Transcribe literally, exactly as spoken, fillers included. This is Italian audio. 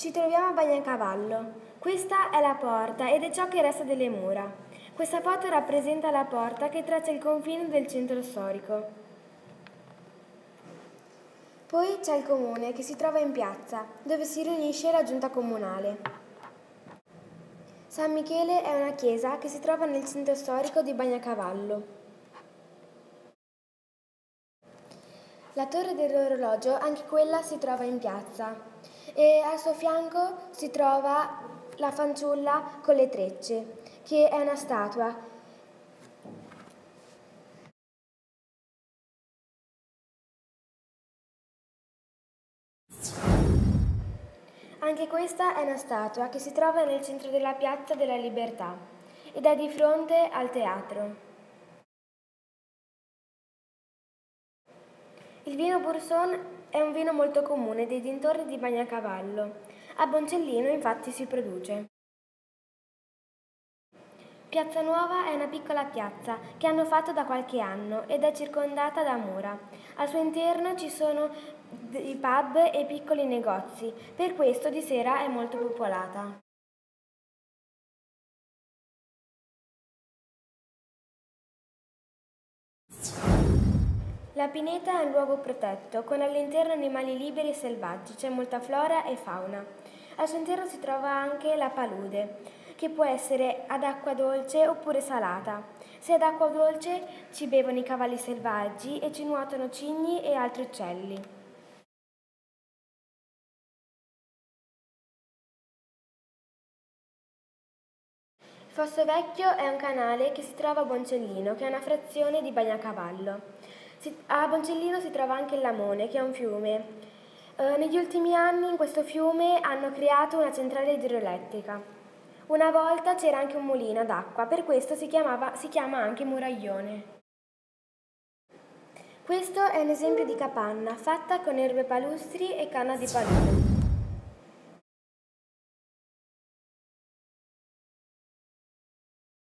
Ci troviamo a Bagnacavallo. Questa è la porta ed è ciò che resta delle mura. Questa foto rappresenta la porta che traccia il confine del centro storico. Poi c'è il comune che si trova in piazza, dove si riunisce la giunta comunale. San Michele è una chiesa che si trova nel centro storico di Bagnacavallo. La torre dell'orologio, anche quella si trova in piazza e al suo fianco si trova la fanciulla con le trecce, che è una statua. Anche questa è una statua che si trova nel centro della Piazza della Libertà ed è di fronte al teatro. Il vino Bourson è un vino molto comune dei dintorni di Bagnacavallo. A Boncellino infatti si produce. Piazza Nuova è una piccola piazza che hanno fatto da qualche anno ed è circondata da mura. Al suo interno ci sono i pub e piccoli negozi, per questo di sera è molto popolata. La pineta è un luogo protetto, con all'interno animali liberi e selvaggi, c'è molta flora e fauna. Al suo interno si trova anche la palude, che può essere ad acqua dolce oppure salata. Se ad acqua dolce ci bevono i cavalli selvaggi e ci nuotano cigni e altri uccelli. Il Fosso Vecchio è un canale che si trova a Boncellino, che è una frazione di Bagnacavallo. A Boncellino si trova anche il Lamone, che è un fiume. Eh, negli ultimi anni in questo fiume hanno creato una centrale idroelettrica. Una volta c'era anche un mulino d'acqua, per questo si, chiamava, si chiama anche Muraglione. Questo è un esempio di capanna fatta con erbe palustri e canna di palude.